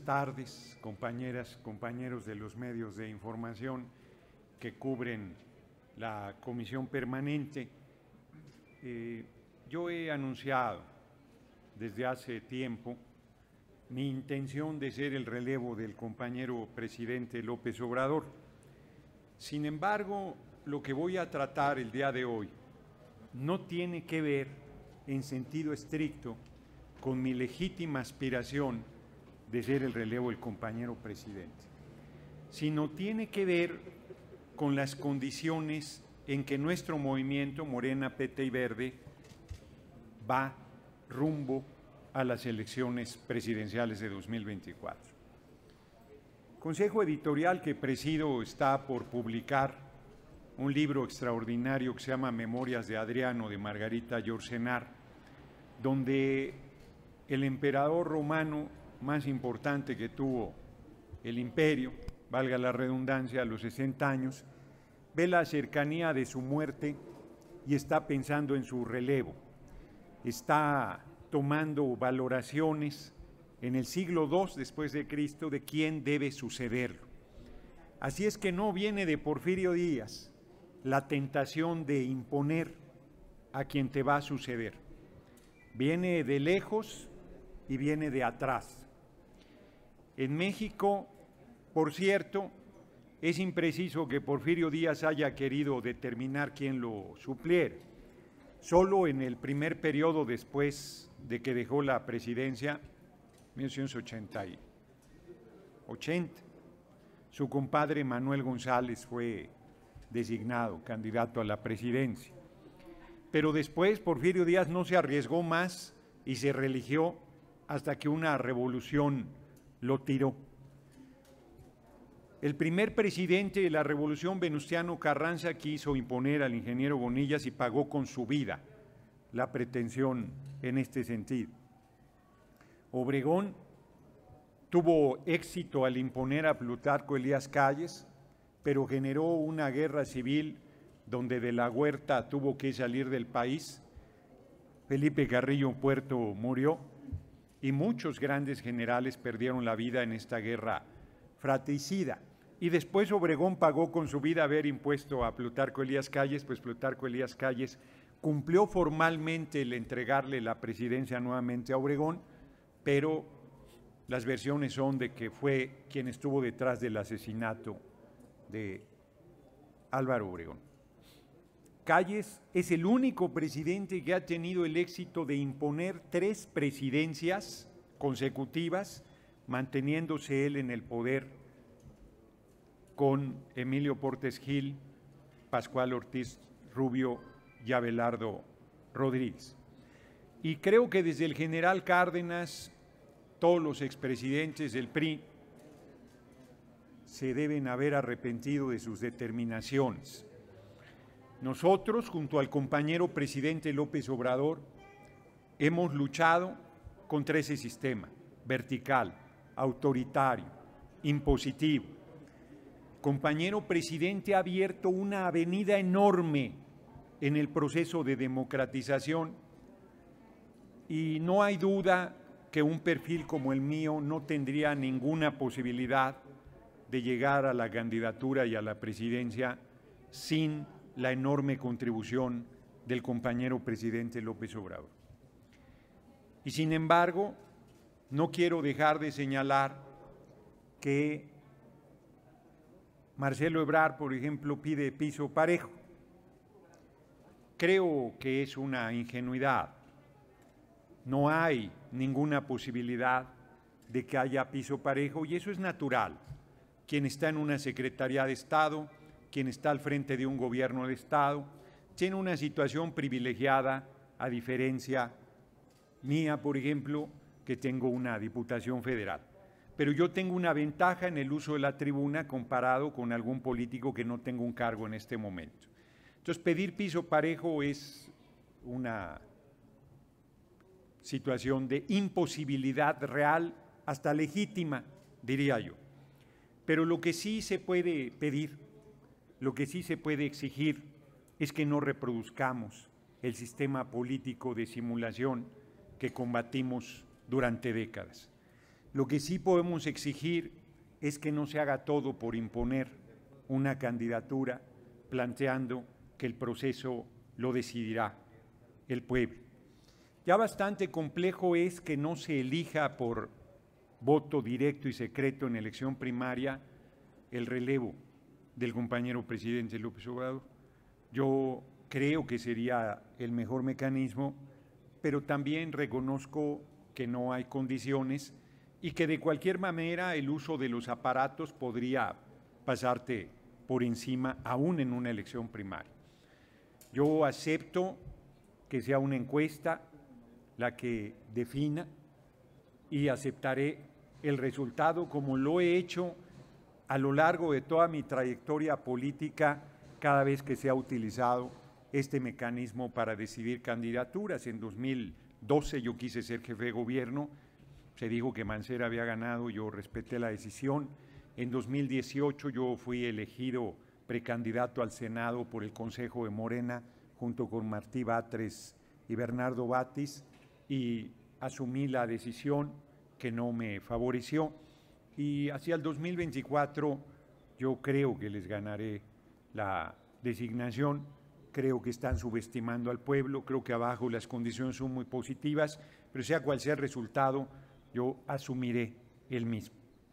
tardes, compañeras, compañeros de los medios de información que cubren la Comisión Permanente. Yo he anunciado desde hace tiempo mi intención de ser el relevo del compañero presidente López Obrador. Sin embargo, lo que voy a tratar el día de hoy no tiene que ver en sentido estricto con mi legítima aspiración de ser el relevo del compañero presidente, sino tiene que ver con las condiciones en que nuestro movimiento Morena, PT y Verde va rumbo a las elecciones presidenciales de 2024. El Consejo Editorial que presido está por publicar un libro extraordinario que se llama Memorias de Adriano, de Margarita Yourcenar, donde el emperador romano más importante que tuvo el imperio, valga la redundancia, a los 60 años, ve la cercanía de su muerte y está pensando en su relevo. Está tomando valoraciones en el siglo II después de Cristo de quién debe sucederlo. Así es que no viene de Porfirio Díaz la tentación de imponer a quien te va a suceder. Viene de lejos y viene de atrás. En México, por cierto, es impreciso que Porfirio Díaz haya querido determinar quién lo supliera. Solo en el primer periodo después de que dejó la presidencia, 1980, su compadre Manuel González fue designado candidato a la presidencia. Pero después Porfirio Díaz no se arriesgó más y se reeligió hasta que una revolución lo tiró. El primer presidente de la revolución, Venustiano Carranza, quiso imponer al ingeniero Bonillas y pagó con su vida la pretensión en este sentido. Obregón tuvo éxito al imponer a Plutarco Elías Calles, pero generó una guerra civil donde de la Huerta tuvo que salir del país. Felipe Carrillo Puerto murió y muchos grandes generales perdieron la vida en esta guerra fratricida. Y después Obregón pagó con su vida haber impuesto a Plutarco Elías Calles, pues Plutarco Elías Calles cumplió formalmente el entregarle la presidencia nuevamente a Obregón, pero las versiones son de que fue quien estuvo detrás del asesinato de Álvaro Obregón. Calles es el único presidente que ha tenido el éxito de imponer 3 presidencias consecutivas, manteniéndose él en el poder con Emilio Portes Gil, Pascual Ortiz Rubio y Abelardo Rodríguez. Y creo que desde el general Cárdenas, todos los expresidentes del PRI se deben haber arrepentido de sus determinaciones. Nosotros, junto al compañero presidente López Obrador, hemos luchado contra ese sistema vertical, autoritario, impositivo. El compañero presidente ha abierto una avenida enorme en el proceso de democratización y no hay duda que un perfil como el mío no tendría ninguna posibilidad de llegar a la candidatura y a la presidencia sin la enorme contribución del compañero presidente López Obrador. Y sin embargo, no quiero dejar de señalar que Marcelo Ebrard, por ejemplo, pide piso parejo. Creo que es una ingenuidad. No hay ninguna posibilidad de que haya piso parejo y eso es natural. Quien está en una Secretaría de Estado, quien está al frente de un gobierno de Estado, tiene una situación privilegiada a diferencia mía, por ejemplo, que tengo una diputación federal. Pero yo tengo una ventaja en el uso de la tribuna comparado con algún político que no tenga un cargo en este momento. Entonces, pedir piso parejo es una situación de imposibilidad real, hasta legítima, diría yo. Pero lo que sí se puede pedir, lo que sí se puede exigir es que no reproduzcamos el sistema político de simulación que combatimos durante décadas. Lo que sí podemos exigir es que no se haga todo por imponer una candidatura planteando que el proceso lo decidirá el pueblo. Ya bastante complejo es que no se elija por voto directo y secreto en elección primaria el relevo del compañero presidente López Obrador. Yo creo que sería el mejor mecanismo, pero también reconozco que no hay condiciones y que de cualquier manera el uso de los aparatos podría pasarte por encima aún en una elección primaria. Yo acepto que sea una encuesta la que defina y aceptaré el resultado como lo he hecho a lo largo de toda mi trayectoria política cada vez que se ha utilizado este mecanismo para decidir candidaturas. En 2012 yo quise ser jefe de gobierno, se dijo que Mancera había ganado, yo respeté la decisión. En 2018 yo fui elegido precandidato al Senado por el Consejo de Morena junto con Martí Batres y Bernardo Batis y asumí la decisión que no me favoreció y hacia el 2024 yo creo que les ganaré la designación. Creo que están subestimando al pueblo, creo que abajo las condiciones son muy positivas, pero sea cual sea el resultado, yo asumiré el mismo.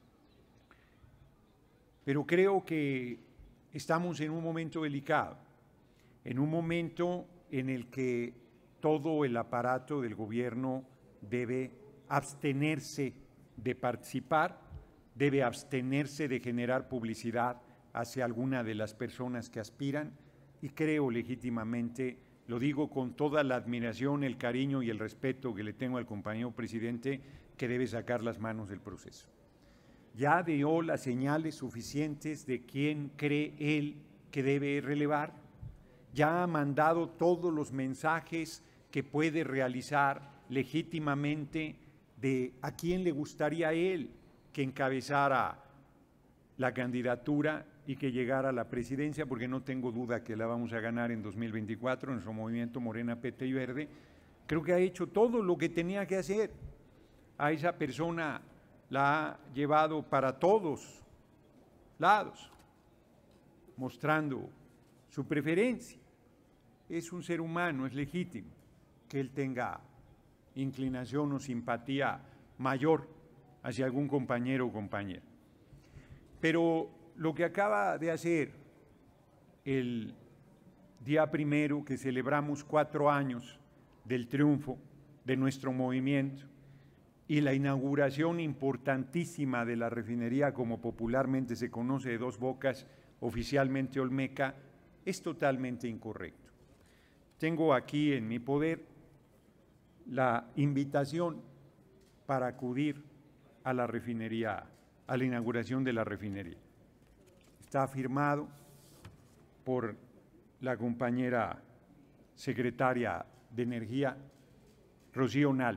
Pero creo que estamos en un momento delicado, en un momento en el que todo el aparato del gobierno debe abstenerse de participar, debe abstenerse de generar publicidad hacia alguna de las personas que aspiran y creo legítimamente, lo digo con toda la admiración, el cariño y el respeto que le tengo al compañero presidente, que debe sacar las manos del proceso. Ya dio las señales suficientes de quién cree él que debe relevar, ya ha mandado todos los mensajes que puede realizar legítimamente de a quién le gustaría a él que encabezara la candidatura y que llegara a la presidencia, porque no tengo duda que la vamos a ganar en 2024, nuestro movimiento Morena, PT y Verde. Creo que ha hecho todo lo que tenía que hacer. A esa persona la ha llevado para todos lados, mostrando su preferencia. Es un ser humano, es legítimo que él tenga inclinación o simpatía mayor hacia algún compañero o compañera. Pero lo que acaba de hacer el día primero, que celebramos 4 años del triunfo de nuestro movimiento y la inauguración importantísima de la refinería, como popularmente se conoce, de Dos Bocas, oficialmente Olmeca, es totalmente incorrecto. Tengo aquí en mi poder la invitación para acudir a la refinería, a la inauguración de la refinería. Está firmado por la compañera secretaria de Energía, Rocío Nale.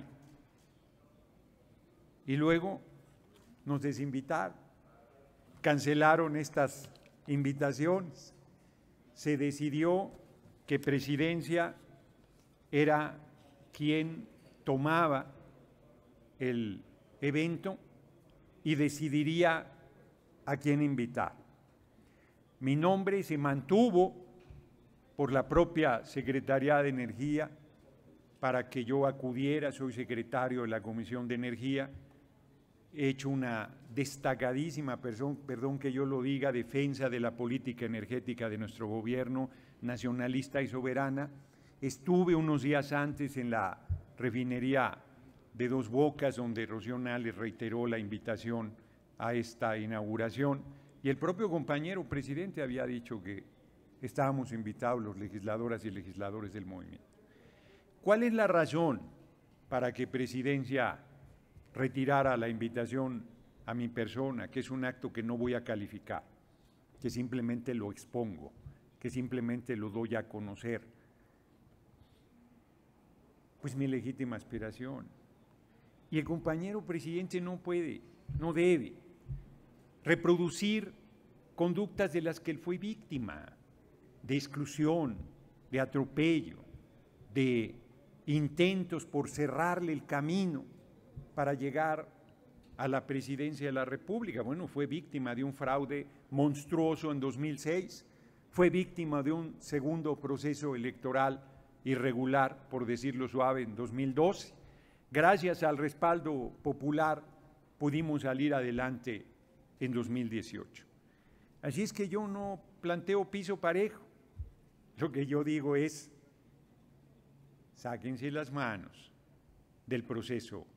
Y luego nos desinvitaron, cancelaron estas invitaciones. Se decidió que Presidencia era quien tomaba el evento y decidiría a quién invitar. Mi nombre se mantuvo por la propia Secretaría de Energía para que yo acudiera, soy secretario de la Comisión de Energía, he hecho una destacadísima, perdón que yo lo diga, defensa de la política energética de nuestro gobierno nacionalista y soberana. Estuve unos días antes en la refinería de Dos Bocas, donde Rocío Nale reiteró la invitación a esta inauguración, y el propio compañero presidente había dicho que estábamos invitados los legisladoras y legisladores del movimiento. ¿Cuál es la razón para que Presidencia retirara la invitación a mi persona, que es un acto que no voy a calificar, que simplemente lo expongo, que simplemente lo doy a conocer? Pues mi legítima aspiración. Y el compañero presidente no puede, no debe reproducir conductas de las que él fue víctima, de exclusión, de atropello, de intentos por cerrarle el camino para llegar a la presidencia de la República. Bueno, fue víctima de un fraude monstruoso en 2006, fue víctima de un segundo proceso electoral irregular, por decirlo suave, en 2012. Gracias al respaldo popular pudimos salir adelante en 2018. Así es que yo no planteo piso parejo. Lo que yo digo es, sáquense las manos del proceso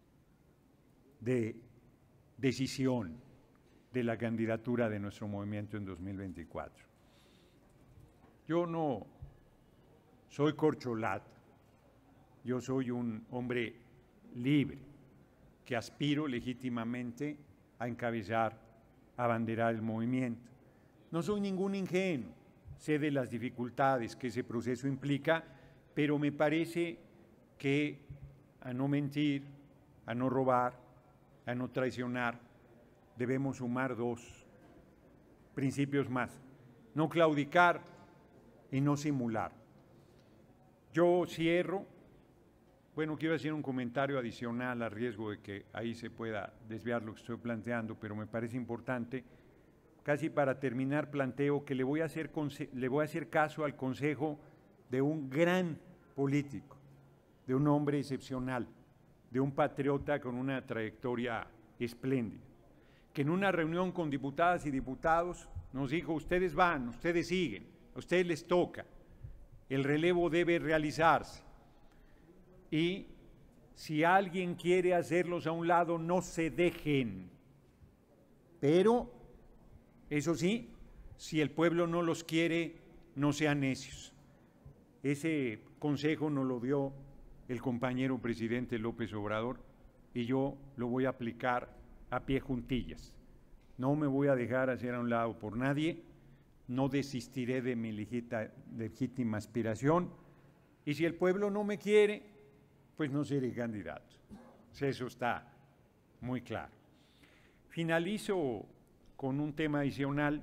de decisión de la candidatura de nuestro movimiento en 2024. Yo no soy corcholata, yo soy un hombre libre que aspiro legítimamente a encabezar, a abanderar el movimiento. No soy ningún ingenuo, sé de las dificultades que ese proceso implica, pero me parece que a no mentir, a no robar, a no traicionar, debemos sumar dos principios más: no claudicar y no simular. Yo cierro, bueno, quiero hacer un comentario adicional a riesgo de que ahí se pueda desviar lo que estoy planteando, pero me parece importante. Casi para terminar, planteo que le voy a hacer caso al consejo de un gran político, de un hombre excepcional, de un patriota con una trayectoria espléndida, que en una reunión con diputadas y diputados nos dijo: ustedes van, ustedes siguen, a ustedes les toca, el relevo debe realizarse. Y si alguien quiere hacerlos a un lado, no se dejen. Pero, eso sí, si el pueblo no los quiere, no sean necios. Ese consejo nos lo dio el compañero presidente López Obrador y yo lo voy a aplicar a pie juntillas. No me voy a dejar hacer a un lado por nadie, no desistiré de mi legítima aspiración, y si el pueblo no me quiere, pues no seré candidato. Eso está muy claro. Finalizo con un tema adicional.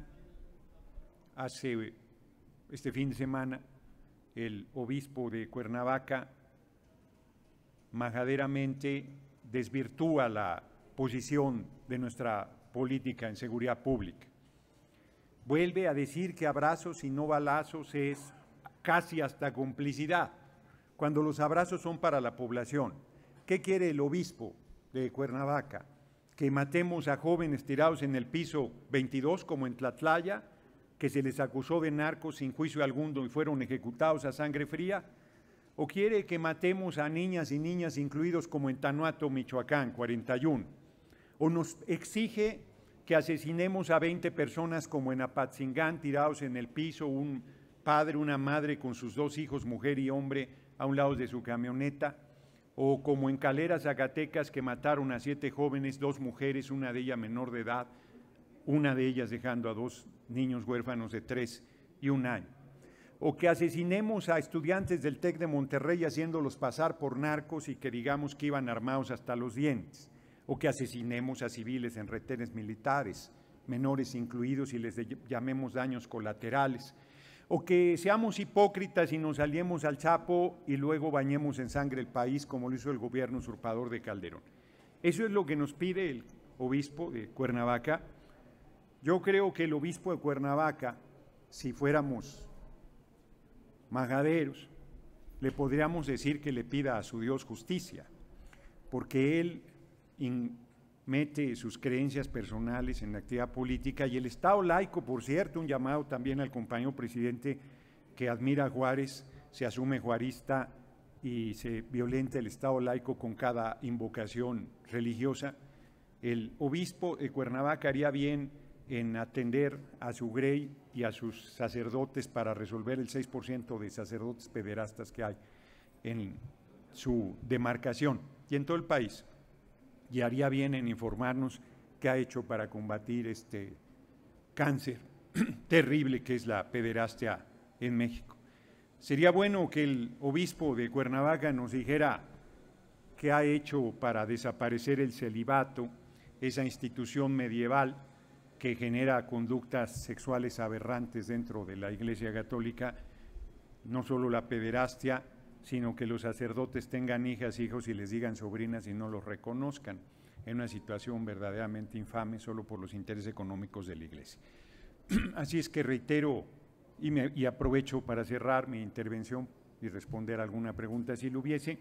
Este fin de semana, el obispo de Cuernavaca majaderamente desvirtúa la posición de nuestra política en seguridad pública. Vuelve a decir que abrazos y no balazos es casi hasta complicidad, cuando los abrazos son para la población. ¿Qué quiere el obispo de Cuernavaca? ¿Que matemos a jóvenes tirados en el piso 22 como en Tlatlaya, que se les acusó de narcos sin juicio alguno y fueron ejecutados a sangre fría? ¿O quiere que matemos a niñas y niñas incluidos como en Tanuato, Michoacán, 41? ¿O nos exige que asesinemos a 20 personas como en Apatzingán, tirados en el piso, un padre, una madre con sus dos hijos, mujer y hombre, a un lado de su camioneta? O como en Calera, Zacatecas, que mataron a 7 jóvenes, 2 mujeres, una de ellas menor de edad, una de ellas dejando a 2 niños huérfanos de 3 y 1 año. O que asesinemos a estudiantes del TEC de Monterrey haciéndolos pasar por narcos y que digamos que iban armados hasta los dientes. O que asesinemos a civiles en retenes militares, menores incluidos, y les llamemos daños colaterales. O que seamos hipócritas y nos aliemos al Chapo y luego bañemos en sangre el país como lo hizo el gobierno usurpador de Calderón. Eso es lo que nos pide el obispo de Cuernavaca. Yo creo que el obispo de Cuernavaca, si fuéramos majaderos, le podríamos decir que le pida a su Dios justicia, porque él mete sus creencias personales en la actividad política, y el Estado laico, por cierto, un llamado también al compañero presidente que admira a Juárez, se asume juarista y se violenta el Estado laico con cada invocación religiosa. El obispo de Cuernavaca haría bien en atender a su grey y a sus sacerdotes para resolver el 6% de sacerdotes pederastas que hay en su demarcación y en todo el país. Y haría bien en informarnos qué ha hecho para combatir este cáncer terrible que es la pederastia en México. Sería bueno que el obispo de Cuernavaca nos dijera qué ha hecho para desaparecer el celibato, esa institución medieval que genera conductas sexuales aberrantes dentro de la Iglesia Católica, no solo la pederastia, sino que los sacerdotes tengan hijas, hijos y les digan sobrinas y no los reconozcan. en una situación verdaderamente infame solo por los intereses económicos de la Iglesia. Así es que reitero y aprovecho para cerrar mi intervención y responder alguna pregunta si lo hubiese,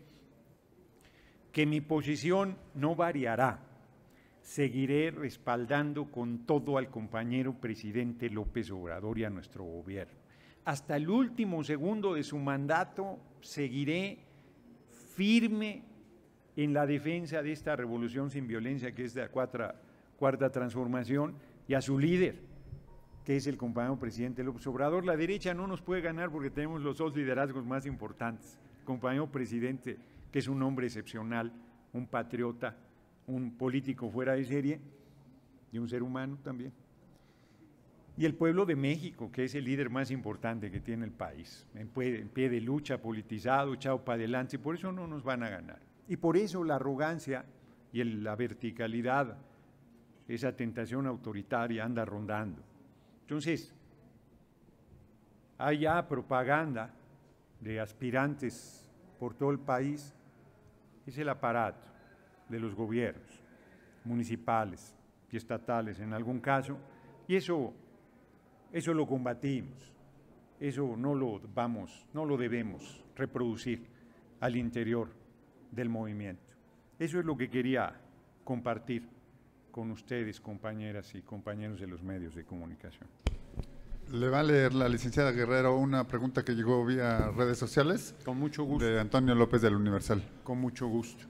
que mi posición no variará. Seguiré respaldando con todo al compañero presidente López Obrador y a nuestro gobierno. Hasta el último segundo de su mandato seguiré firme en la defensa de esta revolución sin violencia que es la cuarta transformación, y a su líder, que es el compañero presidente López Obrador. La derecha no nos puede ganar porque tenemos los dos liderazgos más importantes. El compañero presidente, que es un hombre excepcional, un patriota, un político fuera de serie y un ser humano también. Y el pueblo de México, que es el líder más importante que tiene el país, en pie de lucha, politizado, echado para adelante, y por eso no nos van a ganar. Y por eso la arrogancia y la verticalidad, esa tentación autoritaria anda rondando. Entonces, hay ya propaganda de aspirantes por todo el país, es el aparato de los gobiernos municipales y estatales en algún caso, y eso lo combatimos, eso no lo debemos reproducir al interior del movimiento. Eso es lo que quería compartir con ustedes, compañeras y compañeros de los medios de comunicación. Le va a leer la licenciada Guerrero una pregunta que llegó vía redes sociales. Con mucho gusto. De Antonio López del Universal. Con mucho gusto.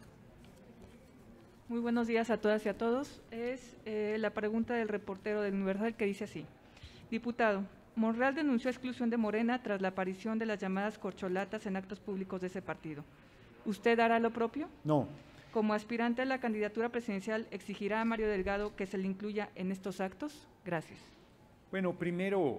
Muy buenos días a todas y a todos. Es la pregunta del reportero del Universal que dice así. Diputado, Monreal denunció exclusión de Morena tras la aparición de las llamadas corcholatas en actos públicos de ese partido. ¿Usted hará lo propio? No. Como aspirante a la candidatura presidencial, ¿exigirá a Mario Delgado que se le incluya en estos actos? Gracias. Bueno, primero,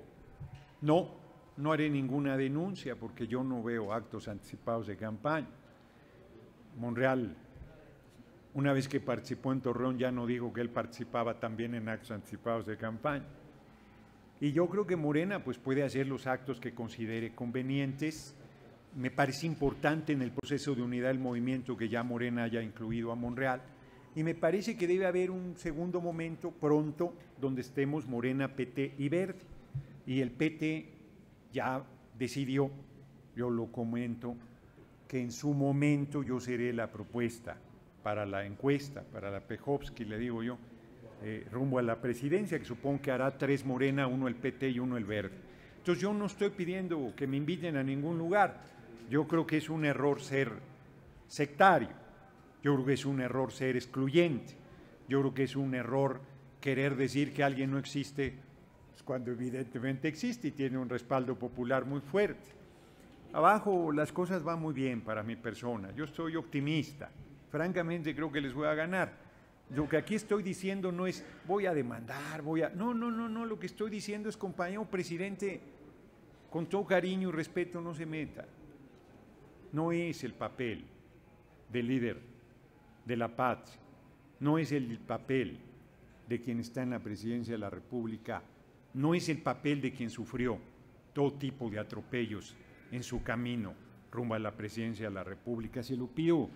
no haré ninguna denuncia porque yo no veo actos anticipados de campaña. Monreal, una vez que participó en Torreón, ya no dijo que él participaba también en actos anticipados de campaña. Y yo creo que Morena pues, puede hacer los actos que considere convenientes. Me parece importante en el proceso de unidad del movimiento que ya Morena haya incluido a Monreal. Y me parece que debe haber un segundo momento pronto donde estemos Morena, PT y Verde. Y el PT ya decidió, yo lo comento, que en su momento yo seré la propuesta para la encuesta, para la Pehovsky, le digo yo, rumbo a la presidencia, que supongo que hará 3 Morena, 1 el PT y 1 el Verde. Entonces yo no estoy pidiendo que me inviten a ningún lugar. Yo creo que es un error ser sectario. Yo creo que es un error ser excluyente. Yo creo que es un error querer decir que alguien no existe cuando evidentemente existe y tiene un respaldo popular muy fuerte. Abajo las cosas van muy bien para mi persona. Yo estoy optimista. Francamente creo que les voy a ganar. Lo que aquí estoy diciendo no es voy a demandar, No, lo que estoy diciendo es, compañero presidente, con todo cariño y respeto no se meta. No es el papel del líder de la patria, no es el papel de quien está en la presidencia de la República, no es el papel de quien sufrió todo tipo de atropellos en su camino rumbo a la presidencia de la República. Se lo pido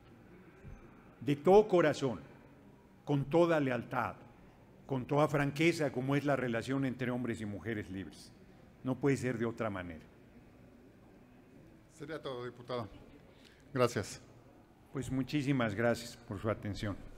de todo corazón, con toda lealtad, con toda franqueza, como es la relación entre hombres y mujeres libres. No puede ser de otra manera. Sería todo, diputado. Gracias. Pues muchísimas gracias por su atención.